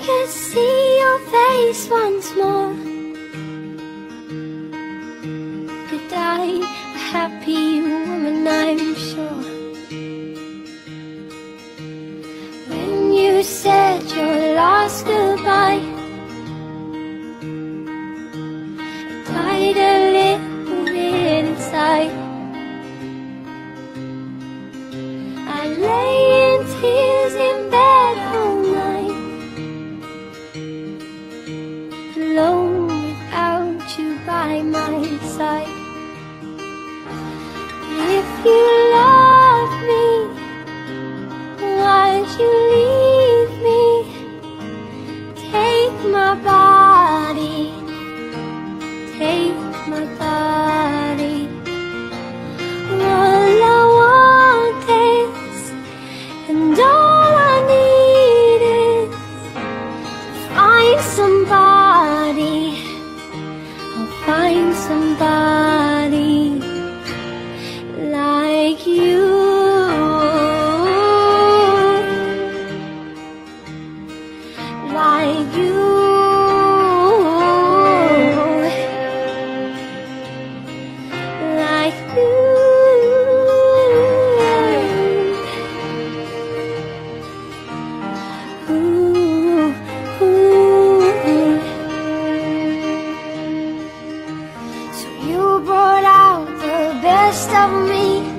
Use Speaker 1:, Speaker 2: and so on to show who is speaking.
Speaker 1: could see your face once more, could I, a happy woman, I'm sure. When you said your last goodbye, I died a little bit inside. I lay in tears in bed all night, alone without you by my side. If you love me, why'd you leave me? Take my body, take my body. All I want is, and all I need is to find somebody. I'll find somebody like you, like you, like you. Ooh, ooh. So you brought out the best of me,